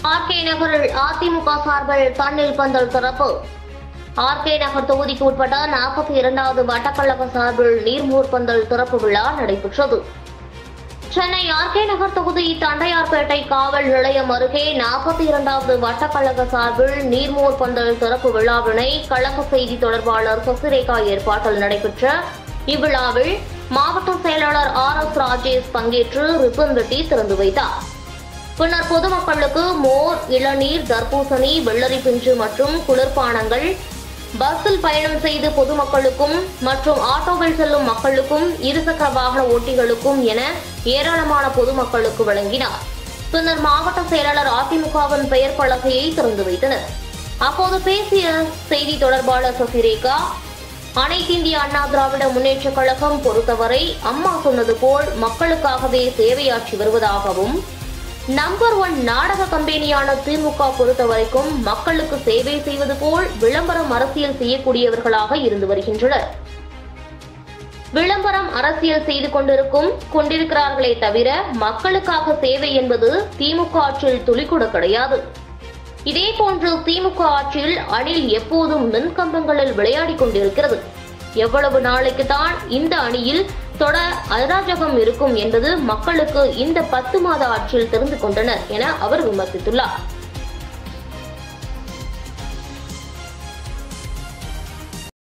RK நகரில் அதிமுக சார்பில் தண்ணீர் பந்தல் திறப்பு. ஆர்கே நகர் தொகுதிக்கு உட்பட்ட 42வது வட்டக்கழக சார்பில் நீர்மூர் பந்தல் திறப்பு விழா நடைபெற்றது. சென்னை ஆர்கே நகர் தொகுதி தண்டையார்பேட்டை காவல் நிலையம் அருகே 42வது வட்டக்கழக சார்பில் நீர்மூர் பந்தல் திறப்பு விழாவினை கழக செய்தி தொடர்பாளர் சசிரேகா ஏற்பாட்டில் நடைபெற்ற இவ்விழாவில் மாவட்ட செயலாளர் RS ராஜேஷ் பங்கேற்று ரிப்பன் வெட்டி திறந்து வைத்தார். பின்னர் பொதுமக்களுக்கு மோர், இளநீர், தர்பூசணி, வெள்ளரி பிஞ்சு மற்றும் குளிர்பானங்கள், பஸ்ஸில் பயணம் செய்து பொதுமக்களுக்கும் மற்றும் ஆட்டோவில் செல்லும் மக்களுக்கும், இருசக்கர வாகன ஓட்டிகளுக்கும் என ஏராளமான பொதுமக்களுக்கு வழங்கினார். பின்னர் மாவட்ட செயலாளர் அதிமுகவின் பெயர் பலகையை திறந்து வைத்தனர். அப்போது பேசிய செய்தி தொடர்பாளர் சசிரேகா, அனைத்து இந்திய அண்ணா திராவிட முன்னேற்ற கழகம் பொறுத்தவரை அம்மா சொன்னது போல் மக்களுக்காகவே சேவையாற்றி வருவதாகவும், நம்பர் 1 நாடக கம்பெனியான திமுக பொறுத்தவரைக்கும் மக்களுக்கு சேவை செய்வது போல் விளம்பரம் அரசியல் செய்யக்கூடியவர்களாக இருந்து வருகின்றனர். விளம்பரம் அரசியல் செய்து கொண்டிருக்கிறார்களே தவிர மக்களுக்காக சேவை என்பது திமுக ஆட்சியில் துளிக்கூட கிடையாது. இதேபோன்று திமுக ஆட்சியில் அணில் எப்போதும் மின்கம்பங்களில் விளையாடிக் கொண்டிருக்கிறது. எவ்வளவு நாளைக்கு தான் இந்த அணியில் தொடர் அராஜகம் இருக்கும் என்பது மக்களுக்கு இந்த 10 மாத ஆட்சியில் தெரிந்து கொண்டனர் என அவர் விமர்சித்துள்ளார்.